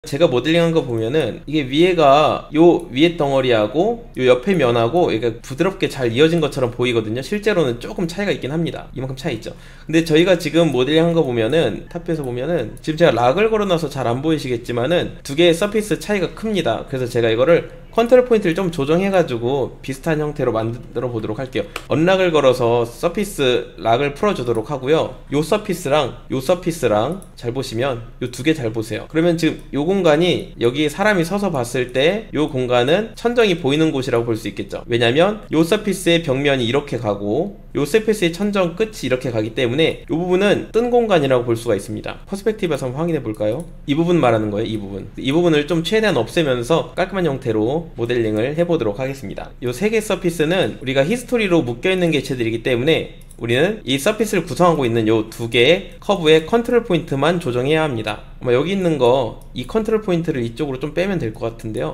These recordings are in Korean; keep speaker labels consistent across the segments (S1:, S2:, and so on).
S1: 제가 모델링한 거 보면은 이게 위에가 요 위에 덩어리하고 요 옆에 면하고 이게 부드럽게 잘 이어진 것처럼 보이거든요. 실제로는 조금 차이가 있긴 합니다. 이만큼 차이 있죠. 근데 저희가 지금 모델링한 거 보면은 탑에서 보면은 지금 제가 락을 걸어놔서 잘 안 보이시겠지만은 두 개의 서피스 차이가 큽니다. 그래서 제가 이거를 컨트롤 포인트를 좀 조정해가지고 비슷한 형태로 만들어 보도록 할게요. 언락을 걸어서 서피스 락을 풀어주도록 하고요. 요 서피스랑 잘 보시면 요 두 개 잘 보세요. 그러면 지금 요 공간이 여기 사람이 서서 봤을 때 요 공간은 천정이 보이는 곳이라고 볼 수 있겠죠. 왜냐면 요 서피스의 벽면이 이렇게 가고 요 서피스의 천정 끝이 이렇게 가기 때문에 요 부분은 뜬 공간이라고 볼 수가 있습니다. 퍼스펙티브에서 한번 확인해 볼까요? 이 부분 말하는 거예요. 이 부분을 좀 최대한 없애면서 깔끔한 형태로 모델링을 해보도록 하겠습니다. 요 세 개 서피스는 우리가 히스토리로 묶여있는 개체들이기 때문에 우리는 이 서피스를 구성하고 있는 요 두 개의 커브의 컨트롤 포인트만 조정해야 합니다. 아마 여기 있는 거 이 컨트롤 포인트를 이쪽으로 좀 빼면 될 것 같은데요.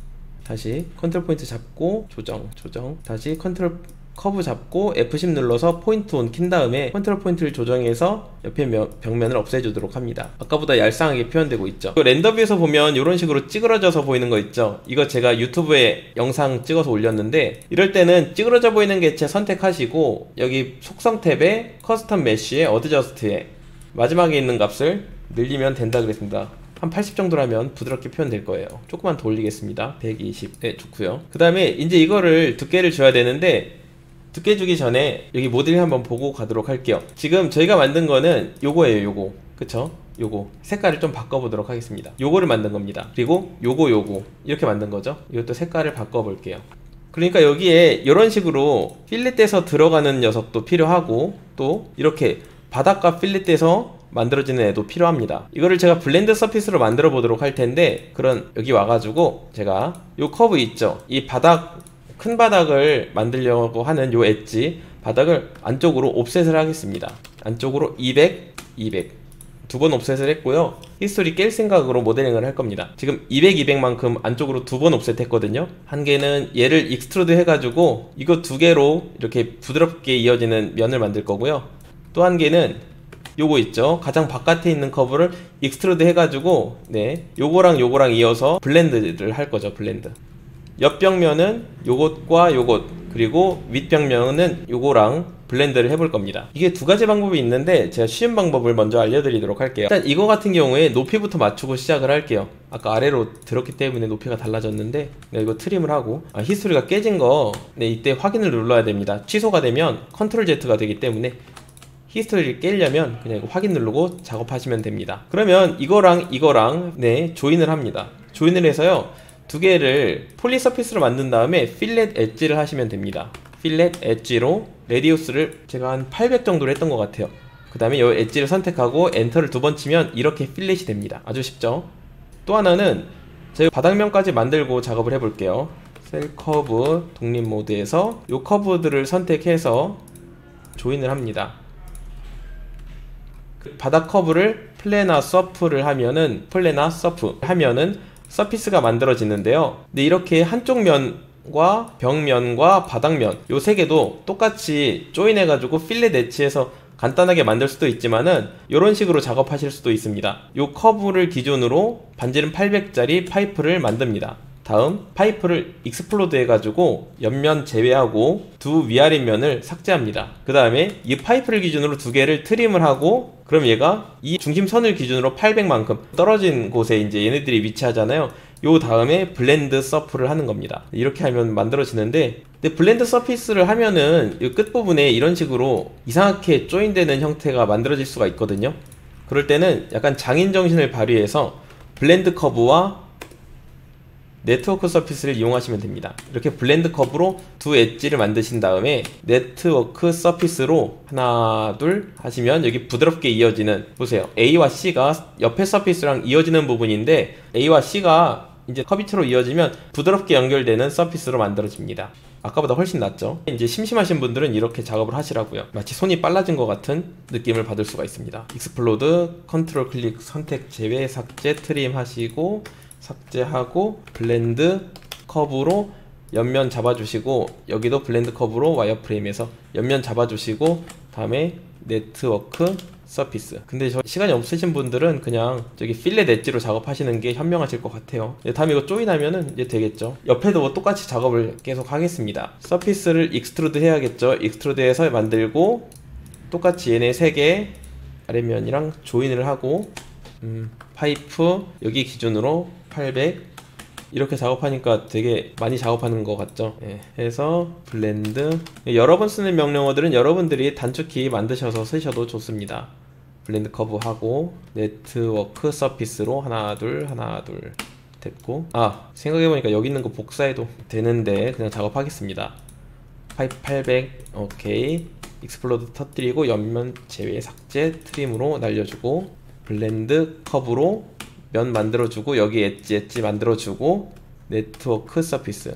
S1: 다시 컨트롤 포인트 잡고 조정 다시 컨트롤 커브 잡고 F10 눌러서 포인트 온 킨 다음에 컨트롤 포인트를 조정해서 옆에 벽면을 없애주도록 합니다. 아까보다 얄쌍하게 표현되고 있죠. 렌더 뷰에서 보면 이런 식으로 찌그러져서 보이는 거 있죠. 이거 제가 유튜브에 영상 찍어서 올렸는데 이럴 때는 찌그러져 보이는 개체 선택하시고 여기 속성 탭에 커스텀 메쉬에 어드저스트에 마지막에 있는 값을 늘리면 된다 그랬습니다. 한 80 정도라면 부드럽게 표현될 거예요. 조금만 더 올리겠습니다. 120. 네, 좋고요. 그 다음에 이제 이거를 두께를 줘야 되는데 두께 주기 전에 여기 모델링 한번 보고 가도록 할게요. 지금 저희가 만든 거는 요거예요. 요거. 그쵸? 요거 색깔을 좀 바꿔보도록 하겠습니다. 요거를 만든 겁니다. 그리고 요거 이렇게 만든 거죠. 이것도 색깔을 바꿔볼게요. 그러니까 여기에 이런 식으로 필렛돼서 들어가는 녀석도 필요하고 또 이렇게 바닥과 필렛돼서 만들어지는 애도 필요합니다. 이거를 제가 블렌드 서피스로 만들어 보도록 할 텐데 여기 와가지고 제가 요 커브 있죠. 이 큰 바닥을 만들려고 하는 요 엣지 바닥을 안쪽으로 옵셋을 하겠습니다. 안쪽으로 200 두 번 옵셋을 했고요. 히스토리 깰 생각으로 모델링을 할 겁니다. 지금 200만큼 안쪽으로 두 번 옵셋 했거든요. 한 개는 얘를 익스트루드 해가지고 이거 두 개로 이렇게 부드럽게 이어지는 면을 만들 거고요. 또 한 개는 요거 있죠. 가장 바깥에 있는 커브를 익스트루드 해가지고 요거랑 이어서 블렌드를 할 거죠. 블렌드. 옆벽면은 요것과 요것 그리고 윗벽면은 요거랑 블렌드를 해볼 겁니다. 이게 두 가지 방법이 있는데 제가 쉬운 방법을 먼저 알려드리도록 할게요. 일단 이거 같은 경우에 높이부터 맞추고 시작을 할게요. 아까 아래로 들었기 때문에 높이가 달라졌는데 이거 트림을 하고 히스토리가 깨진 거 이때 확인을 눌러야 됩니다. 취소가 되면 컨트롤 Z가 되기 때문에 히스토리를 깨려면 그냥 이거 확인 누르고 작업하시면 됩니다. 그러면 이거랑 조인을 합니다. 조인을 해서요 두 개를 폴리 서피스로 만든 다음에 필렛 엣지를 하시면 됩니다. 필렛 엣지로 레디우스를 제가 한 800 정도로 했던 것 같아요. 그 다음에 이 엣지를 선택하고 엔터를 두 번 치면 이렇게 필렛이 됩니다. 아주 쉽죠? 또 하나는 제가 바닥면까지 만들고 작업을 해볼게요. 셀 커브 독립 모드에서 이 커브들을 선택해서 조인을 합니다. 바닥 커브를 플래나 서프를 하면은 서피스가 만들어지는데요. 근데 이렇게 한쪽 면과 벽면과 바닥면 요 세 개도 똑같이 조인해가지고 필렛 엣지에서 간단하게 만들 수도 있지만은 이런 식으로 작업하실 수도 있습니다. 요 커브를 기준으로 반지름 800짜리 파이프를 만듭니다. 다음 파이프를 익스플로드 해가지고 옆면 제외하고 두 위아래 면을 삭제합니다. 그 다음에 이 파이프를 기준으로 두 개를 트림을 하고 그럼 얘가 이 중심선을 기준으로 800만큼 떨어진 곳에 이제 얘네들이 위치하잖아요. 요 다음에 블렌드 서프를 하는 겁니다. 이렇게 하면 만들어지는데 근데 블렌드 서피스를 하면은 이 끝부분에 이런 식으로 이상하게 조인되는 형태가 만들어질 수가 있거든요. 그럴 때는 약간 장인 정신을 발휘해서 블렌드 커브와 네트워크 서피스를 이용하시면 됩니다. 이렇게 블렌드 커브로 두 엣지를 만드신 다음에 네트워크 서피스로 하나 둘 하시면 여기 부드럽게 이어지는 보세요. A와 C가 옆에 서피스랑 이어지는 부분인데 A와 C가 이제 커비트로 이어지면 부드럽게 연결되는 서피스로 만들어집니다. 아까보다 훨씬 낫죠. 이제 심심하신 분들은 이렇게 작업을 하시라고요. 마치 손이 빨라진 것 같은 느낌을 받을 수가 있습니다. 익스플로드, 컨트롤 클릭, 선택 제외, 삭제, 트림 하시고 삭제하고 블렌드 커브로 옆면 잡아주시고 여기도 블렌드 커브로 와이어프레임에서 옆면 잡아주시고 다음에 네트워크 서피스. 근데 저 시간이 없으신 분들은 그냥 저기 필렛 엣지로 작업하시는 게 현명하실 것 같아요. 다음에 이거 조인하면은 이제 되겠죠. 옆에도 뭐 똑같이 작업을 계속 하겠습니다. 서피스를 익스트루드 해야겠죠. 익스트루드해서 만들고 똑같이 얘네 3개 아랫면이랑 조인을 하고 파이프 여기 기준으로 800 이렇게 작업하니까 되게 많이 작업하는 것 같죠. 예, 해서 블렌드, 여러 번 쓰는 명령어들은 여러분들이 단축키 만드셔서 쓰셔도 좋습니다. 블렌드 커브 하고 네트워크 서피스로 하나 둘 됐고, 아 생각해보니까 여기 있는 거 복사해도 되는데 그냥 작업하겠습니다. 파이프 800 오케이. 익스플로드 터뜨리고 옆면 제외 삭제 트림으로 날려주고 블렌드 커브로 면 만들어주고 여기 엣지 만들어주고 네트워크 서피스.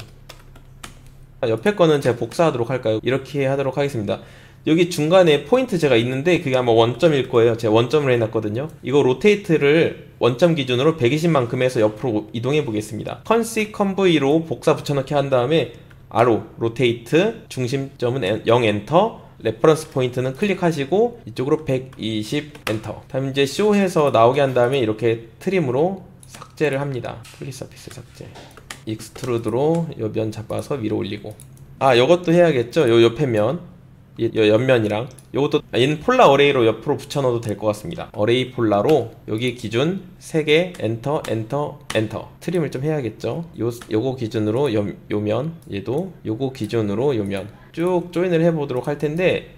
S1: 옆에 거는 제가 복사하도록 할까요? 이렇게 하도록 하겠습니다. 여기 중간에 포인트 제가 있는데 그게 아마 원점일 거예요. 제가 원점을 해놨거든요. 이거 로테이트를 원점 기준으로 120만큼 해서 옆으로 이동해 보겠습니다. 컨시 컨브이로 복사 붙여넣기 한 다음에 아로 로테이트 중심점은 0 엔터, 레퍼런스 포인트는 클릭하시고 이쪽으로 120 엔터. 다음 이제 쇼해서 나오게 한 다음에 이렇게 트림으로 삭제를 합니다. 플리 서피스 삭제. 익스트루드로 요 면 잡아서 위로 올리고. 아 요것도 해야겠죠. 요 옆에 면, 요 옆면이랑 요것도 얘는 폴라 어레이로 옆으로 붙여 넣어도 될 것 같습니다. 어레이 폴라로 여기 기준 3개 엔터 엔터 엔터. 트림을 좀 해야겠죠. 요거 기준으로 요면, 얘도 요거 기준으로 요면 쭉 조인을 해보도록 할 텐데,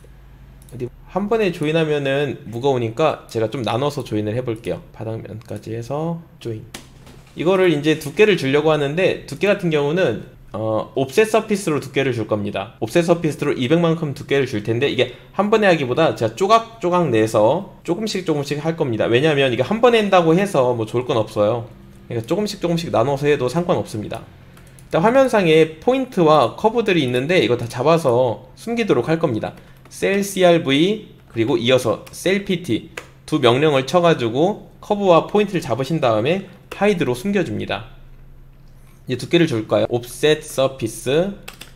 S1: 한 번에 조인하면은 무거우니까 제가 좀 나눠서 조인을 해볼게요. 바닥면까지 해서 조인. 이거를 이제 두께를 주려고 하는데 두께 같은 경우는 옵셋 서피스로 두께를 줄 겁니다. 옵셋 서피스로 200만큼 두께를 줄 텐데 이게 한 번에 하기보다 제가 조각 내서 조금씩 할 겁니다. 왜냐하면 이게 한 번에 한다고 해서 뭐 좋을 건 없어요. 그러니까 조금씩 나눠서 해도 상관없습니다. 일단 화면상에 포인트와 커브들이 있는데 이거 다 잡아서 숨기도록 할 겁니다. 셀 CRV 그리고 이어서 셀 PT 두 명령을 쳐가지고 커브와 포인트를 잡으신 다음에 하이드로 숨겨줍니다. 이제 두께를 줄까요? 옵셋 서피스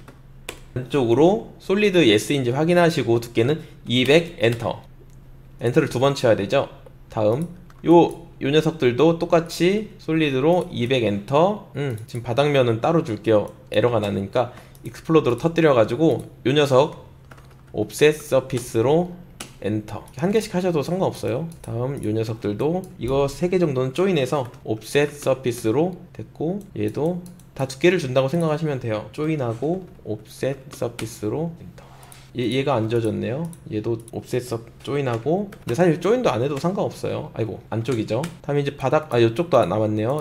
S1: 안쪽으로 솔리드 예스인지 확인하시고 두께는 200 엔터. 엔터를 2번 쳐야 되죠. 다음 요 녀석들도 똑같이 솔리드로 200 엔터. 지금 바닥면은 따로 줄게요. 에러가 나니까 익스플로드로 터뜨려 가지고 요 녀석 옵셋 서피스로 엔터. 한 개씩 하셔도 상관없어요. 다음 요 녀석들도 이거 3개 정도는 조인해서 옵셋 서피스로 됐고, 얘도 다 두께를 준다고 생각하시면 돼요. 조인하고 옵셋 서피스로 엔터. 얘가 안 져졌네요. 얘도 옵셋 조인하고, 근데 사실 조인도 안 해도 상관없어요. 아이고 안쪽이죠. 다음에 이제 바닥, 이쪽도 남았네요.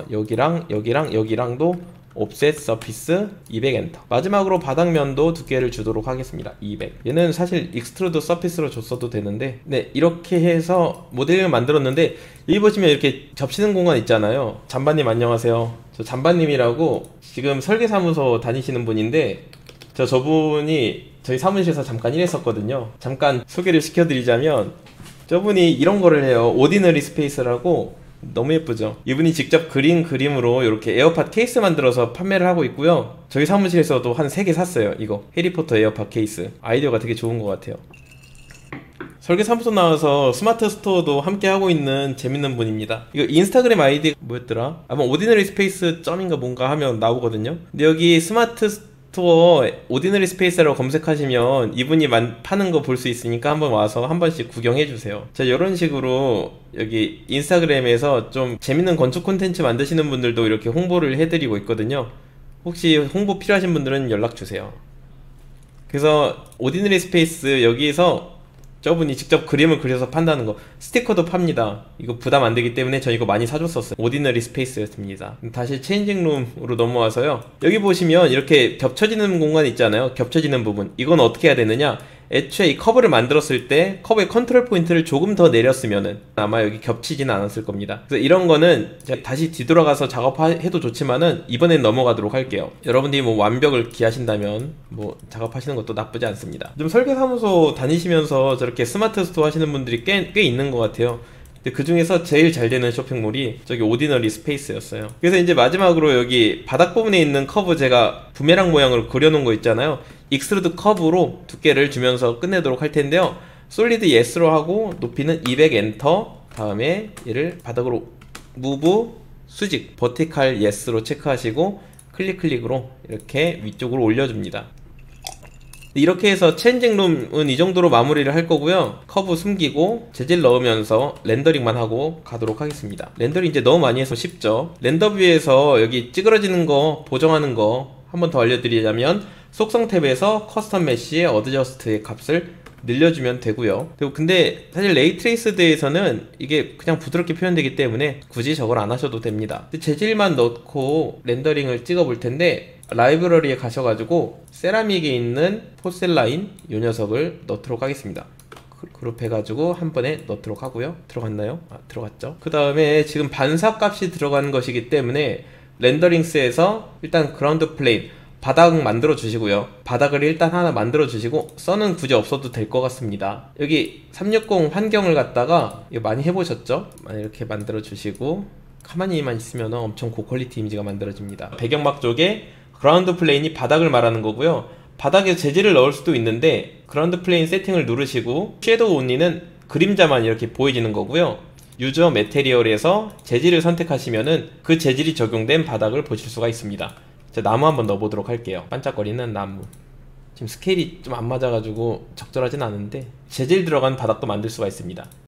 S1: 여기랑도 옵셋 서피스 200 엔터. 마지막으로 바닥면도 두께를 주도록 하겠습니다. 200. 얘는 사실 익스트루드 서피스로 줬어도 되는데, 네 이렇게 해서 모델을 만들었는데, 여기 보시면 이렇게 접시는 공간 있잖아요. 잠바님 안녕하세요. 저 잠바님이라고 지금 설계사무소 다니시는 분인데, 저분이 저희 사무실에서 잠깐 일했었거든요. 잠깐 소개를 시켜드리자면 저분이 이런 거를 해요. 오디너리 스페이스라고. 너무 예쁘죠? 이분이 직접 그린 그림으로 이렇게 에어팟 케이스 만들어서 판매를 하고 있고요. 저희 사무실에서도 한 3개 샀어요. 이거 해리포터 에어팟 케이스. 아이디어가 되게 좋은 것 같아요. 설계사무소 나와서 스마트 스토어도 함께 하고 있는 재밌는 분입니다. 이거 인스타그램 아이디 뭐였더라? 아마 오디너리 스페이스 점인가 뭔가 하면 나오거든요. 근데 여기 스마트 스토어 오디너리 스페이스라고 검색하시면 이분이 파는 거 볼 수 있으니까 한번 와서 한 번씩 구경해 주세요. 자, 이런 식으로 여기 인스타그램에서 좀 재밌는 건축 콘텐츠 만드시는 분들도 이렇게 홍보를 해드리고 있거든요. 혹시 홍보 필요하신 분들은 연락 주세요. 그래서 오디너리 스페이스 여기에서 저분이 직접 그림을 그려서 판다는 거, 스티커도 팝니다. 이거 부담 안 되기 때문에 저 이거 많이 사줬었어요. 오디너리 스페이스였습니다. 다시 체인징 룸으로 넘어와서요. 여기 보시면 이렇게 겹쳐지는 공간 있잖아요. 겹쳐지는 부분. 이건 어떻게 해야 되느냐? 애초에 이 커브를 만들었을 때 커브의 컨트롤 포인트를 조금 더 내렸으면은 아마 여기 겹치지는 않았을 겁니다. 그래서 이런 거는 제가 다시 뒤돌아가서 작업해도 좋지만은 이번엔 넘어가도록 할게요. 여러분들이 뭐 완벽을 기하신다면 뭐 작업하시는 것도 나쁘지 않습니다. 좀 설계사무소 다니시면서 저렇게 스마트 스토어 하시는 분들이 꽤 있는 것 같아요. 근데 그 중에서 제일 잘 되는 쇼핑몰이 저기 오디너리 스페이스였어요. 그래서 이제 마지막으로 여기 바닥 부분에 있는 커브 제가 부메랑 모양으로 그려놓은 거 있잖아요. 익스트루드 커브로 두께를 주면서 끝내도록 할 텐데요. 솔리드 yes로 하고 높이는 200 엔터, 다음에 얘를 바닥으로 무브 수직 버티칼 yes로 체크하시고 클릭으로 이렇게 위쪽으로 올려줍니다. 이렇게 해서 체인징룸은 이 정도로 마무리를 할 거고요. 커브 숨기고 재질 넣으면서 렌더링만 하고 가도록 하겠습니다. 렌더링 이제 너무 많이 해서 쉽죠. 렌더뷰에서 여기 찌그러지는 거 보정하는 거 한 번 더 알려드리자면 속성 탭에서 커스텀 메쉬의 어드저스트의 값을 늘려주면 되고요. 근데 사실 레이트레이스드에서는 이게 그냥 부드럽게 표현되기 때문에 굳이 저걸 안 하셔도 됩니다. 재질만 넣고 렌더링을 찍어 볼 텐데, 라이브러리에 가셔가지고 세라믹에 있는 포셀라인 이 녀석을 넣도록 하겠습니다. 그룹 해가지고 한 번에 넣도록 하고요. 들어갔나요? 들어갔죠. 그 다음에 지금 반사값이 들어가는 것이기 때문에 렌더링스에서 일단 그라운드 플레인 바닥 만들어 주시고요. 바닥을 일단 하나 만들어 주시고, 선은 굳이 없어도 될 것 같습니다. 여기 360 환경을 갖다가 이거 많이 해보셨죠? 이렇게 만들어 주시고 가만히만 있으면 엄청 고퀄리티 이미지가 만들어집니다. 배경막 쪽에 그라운드 플레인이 바닥을 말하는 거고요. 바닥에 재질을 넣을 수도 있는데 그라운드 플레인 세팅을 누르시고 섀도우 온리는 그림자만 이렇게 보여지는 거고요. 유저 매테리얼에서 재질을 선택하시면은 그 재질이 적용된 바닥을 보실 수가 있습니다. 자, 나무 한번 넣어보도록 할게요. 반짝거리는 나무. 지금 스케일이 좀 안 맞아가지고 적절하진 않은데 재질 들어간 바닥도 만들 수가 있습니다.